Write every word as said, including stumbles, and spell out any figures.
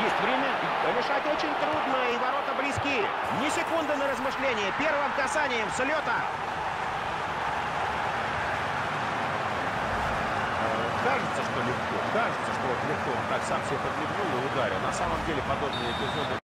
Есть время. Решать очень трудно, и ворота близки. Ни секунды на размышление. Первым касанием с лета. Кажется, что легко. Кажется, что вот легко он так сам себе подмигнул и ударил. На самом деле подобные эпизоды